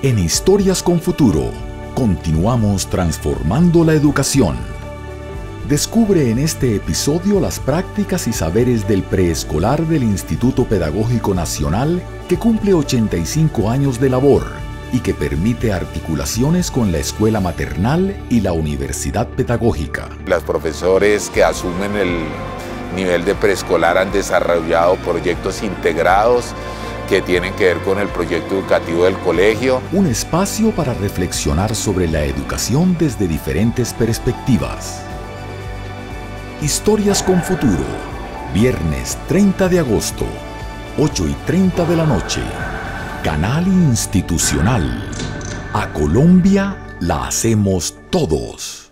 En Historias con Futuro, continuamos transformando la educación. Descubre en este episodio las prácticas y saberes del preescolar del Instituto Pedagógico Nacional, que cumple 85 años de labor y que permite articulaciones con la escuela maternal y la universidad pedagógica. Los profesores que asumen el nivel de preescolar han desarrollado proyectos integrados que tienen que ver con el proyecto educativo del colegio. Un espacio para reflexionar sobre la educación desde diferentes perspectivas. Historias con Futuro, viernes 30 de agosto, 8:30 de la noche. Canal Institucional. A Colombia la hacemos todos.